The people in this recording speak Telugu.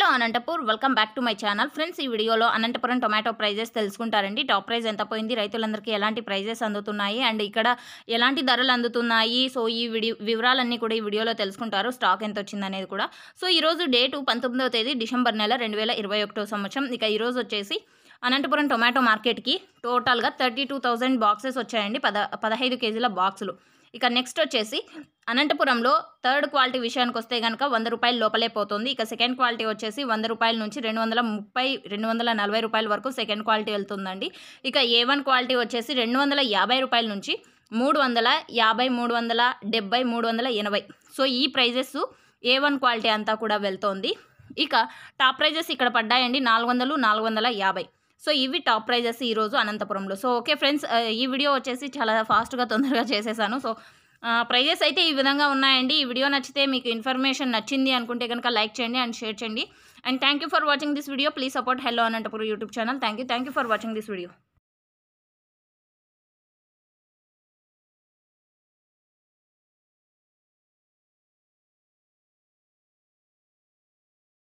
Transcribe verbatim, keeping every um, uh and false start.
Hello Anantapur welcome back to my channel friends ఈ వీడియోలో అనంతపురం టొమాటో ప్రైజెస్ తెలుసుకుంటారండి. టాప్ ప్రైస్ ఎంత పోయింది, రైతులందరికీ ఎలాంటి ప్రైజెస్ అందుతున్నాయి అండ్ ఇక్కడ ఎలాంటి ధరలు అందుతున్నాయి, సో ఈ వీడియో వివరాలన్నీ కూడా ఈ వీడియోలో తెలుసుకుంటారు. స్టాక్ ఎంత వచ్చింది అనేది కూడా. సో ఈరోజు డేటు పంతొమ్మిదవ తేదీ డిసెంబర్ నెల రెండు వేల ఇరవై ఒకటో సంవత్సరం. ఇక ఈరోజు వచ్చేసి అనంతపురం టొమాటో మార్కెట్కి టోటల్గా థర్టీ టూ థౌజండ్ బాక్సెస్ వచ్చాయండి, పద పదహైదు కేజీల బాక్సులు. ఇక నెక్స్ట్ వచ్చేసి అనంతపురంలో థర్డ్ క్వాలిటీ విషయానికి వస్తే కనుక వంద రూపాయల లోపలే పోతుంది. ఇక సెకండ్ క్వాలిటీ వచ్చేసి వంద రూపాయల నుంచి రెండు వందల ముప్పై రెండు వందల నలభై రూపాయల వరకు సెకండ్ క్వాలిటీ వెళ్తుందండి. ఇక ఏ వన్ క్వాలిటీ వచ్చేసి రెండు వందల యాభై రూపాయల నుంచి మూడు వందల యాభై మూడు వందల డెబ్బై మూడు వందల ఎనభై సో ఈ ప్రైజెస్ ఏ వన్ క్వాలిటీ అంతా కూడా వెళ్తోంది. ఇక టాప్ ప్రైజెస్ ఇక్కడ పడ్డాయండి, నాలుగు వందలు నాలుగు వందల యాభై సో ఇవి టాప్ ప్రైజెస్ ఈరోజు అనంతపురంలో. సో ఓకే ఫ్రెండ్స్, ఈ వీడియో వచ్చేసి చాలా ఫాస్ట్గా తొందరగా చేసేసాను. సో ప్రైజెస్ అయితే ఈ విధంగా ఉన్నాయండి. ఈ వీడియో నచ్చితే మీకు ఇన్ఫర్మేషన్ నచ్చింది అనుకుంటే కనుక లైక్ చేయండి అండ్ షేర్ చేయండి. And thank you for watching this video. Please support hello Anantapuram YouTube channel. Thank you thank you for watching this video.